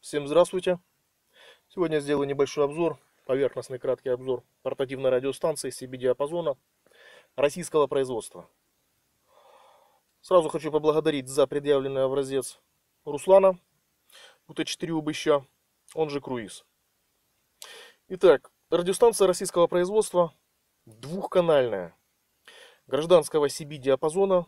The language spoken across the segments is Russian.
Всем здравствуйте! Сегодня сделаю небольшой обзор, поверхностный краткий обзор портативной радиостанции CB-диапазона российского производства. Сразу хочу поблагодарить за предъявленный образец Руслана УТ-4 Убыща, он же Круиз. Итак, радиостанция российского производства двухканальная, гражданского CB-диапазона,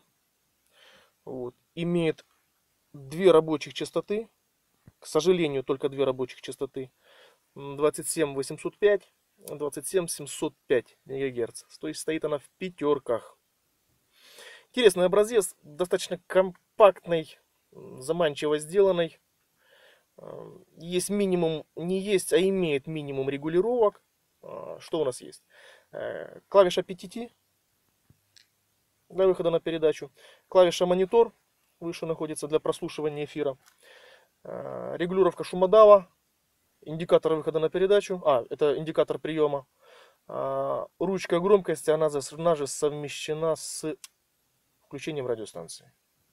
имеет две рабочих частоты. К сожалению, только две рабочих частоты. 27805, 27705 МГц. То есть стоит она в пятерках. Интересный образец, достаточно компактный, заманчиво сделанный. Есть минимум, не есть, а имеет минимум регулировок. Что у нас есть? Клавиша PTT для выхода на передачу. Клавиша монитор выше находится для прослушивания эфира. Регулировка шумодава, индикатор выхода на передачу, это индикатор приема. Ручка громкости, она же совмещена с включением радиостанции.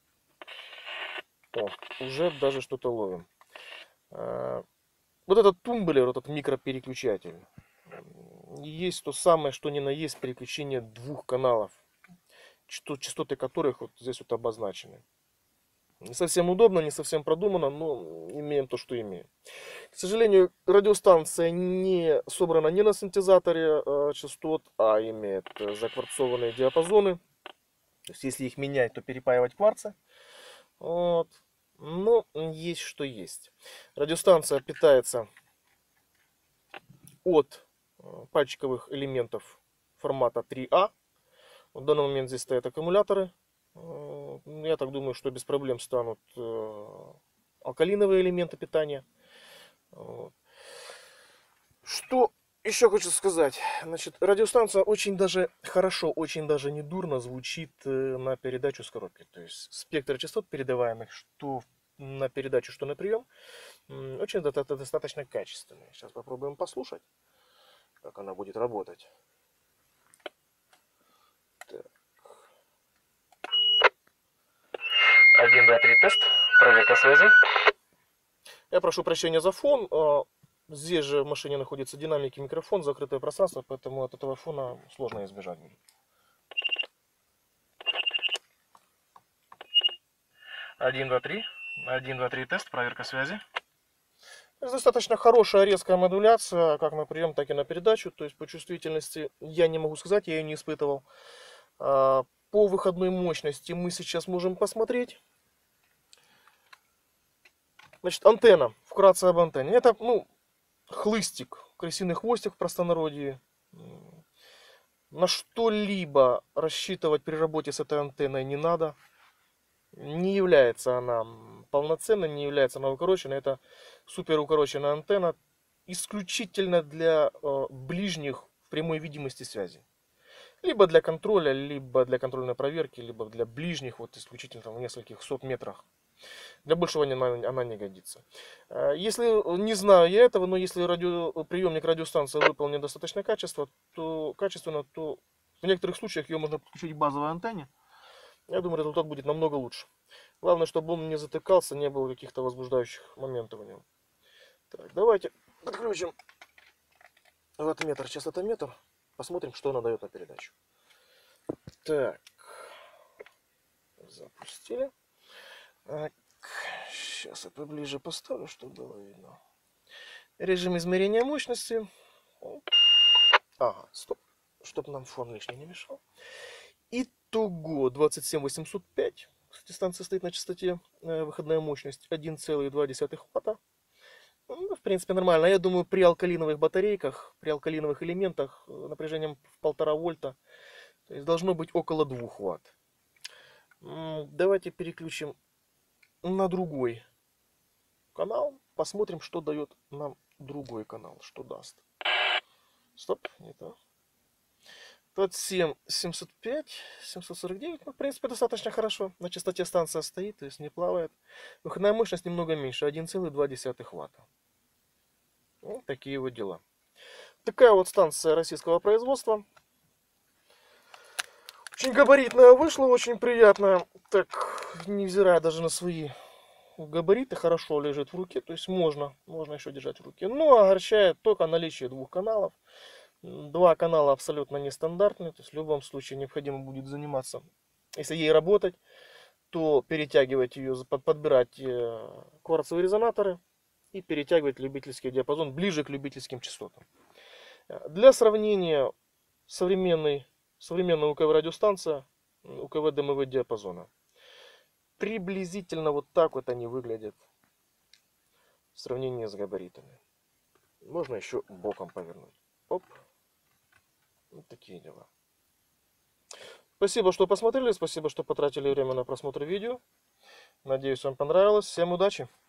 Уже даже что-то ловим. Вот этот тумблер, вот этот микропереключатель, есть то самое, что ни на есть переключение двух каналов, частоты которых вот здесь вот обозначены. Не совсем удобно, не совсем продумано, но имеем то, что имеем. К сожалению, радиостанция не собрана не на синтезаторе частот, а имеет закварцованные диапазоны. То есть, если их менять, то перепаивать кварцы. Но есть что есть. Радиостанция питается от пальчиковых элементов формата 3А. В данный момент здесь стоят аккумуляторы. Я так думаю, что без проблем станут алкалиновые элементы питания. Что еще хочу сказать? Значит, радиостанция очень даже хорошо, очень даже недурно звучит на передачу с коробки. То есть спектр частот, передаваемых что на передачу, что на прием, очень достаточно качественный. Сейчас попробуем послушать, как она будет работать. Так. 1, 2, 3, тест. Проверка связи. Я прошу прощения за фон. Здесь же в машине находится динамик и микрофон, закрытое пространство, поэтому от этого фона сложно избежать будет. 1, 2, 3. 1, 2, 3, тест. Проверка связи. Достаточно хорошая резкая модуляция, как на прием, так и на передачу. То есть по чувствительности я не могу сказать, я ее не испытывал. По выходной мощности мы сейчас можем посмотреть. Значит, антенна. Вкратце об антенне. Это, хлыстик, крысиный хвостик в простонародье. На что-либо рассчитывать при работе с этой антенной не надо. Не является она полноценной, не является она укороченной. Это супер укороченная антенна исключительно для ближних в прямой видимости связи. Либо для контроля, либо для контрольной проверки, либо для ближних, вот исключительно в нескольких сот метрах. Для большего она не годится. Если, не знаю я этого, но если приемник радиостанции выполнен достаточно качественно, то в некоторых случаях ее можно подключить к базовой антенне. Я думаю, результат будет намного лучше. Главное, чтобы он не затыкался, не было каких-то возбуждающих моментов в нем. Так, давайте подключим ваттметр, частотометр. Посмотрим, что она дает на передачу. Так, запустили. Так, сейчас я поближе поставлю, чтобы было видно. Режим измерения мощности. Ага, стоп, чтобы нам фон лишний не мешал. Итого 27805. Кстати, станция стоит на частоте, выходная мощность 1,2 Вт. В принципе, нормально. Я думаю, при алкалиновых батарейках, при алкалиновых элементах напряжением в 1,5 вольта, то есть должно быть около 2 Вт. Давайте переключим на другой канал. Посмотрим, что дает нам другой канал. Что даст. Стоп, не то. 705, 749. В принципе, достаточно хорошо. На частоте станция стоит, то есть не плавает. Выходная мощность немного меньше, 1,2 Вт. Вот такие вот дела. Такая вот станция российского производства. Очень габаритная вышла, очень приятная. Так, невзирая даже на свои габариты, хорошо лежит в руке, то есть можно еще держать в руке. Но огорчает только наличие двух каналов. Два канала абсолютно нестандартные, то есть в любом случае необходимо будет заниматься, если ей работать, то перетягивать ее, подбирать кварцевые резонаторы и перетягивать любительский диапазон ближе к любительским частотам. Для сравнения, современная УКВ радиостанция, УКВ ДМВ диапазона. Приблизительно вот так вот они выглядят в сравнении с габаритами. Можно еще боком повернуть. Оп. Вот такие дела. Спасибо, что посмотрели. Спасибо, что потратили время на просмотр видео. Надеюсь, вам понравилось. Всем удачи!